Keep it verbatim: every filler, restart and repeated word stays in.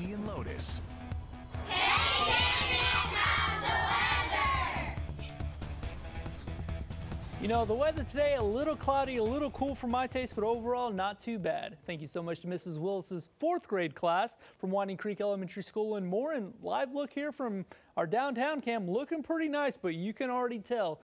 Danny and Lotus. You know, the weather today, a little cloudy, a little cool for my taste, but overall not too bad. Thank you so much to Missus Willis's fourth grade class from Winding Creek Elementary School and more. And live look here from our downtown cam, looking pretty nice, but you can already tell